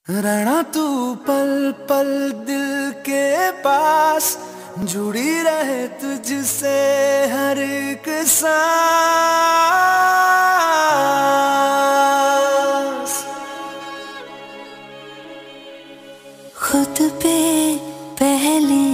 रहना तू पल पल दिल के पास, जुड़ी रहे तुझसे हर एक सांस। खुद पे पहली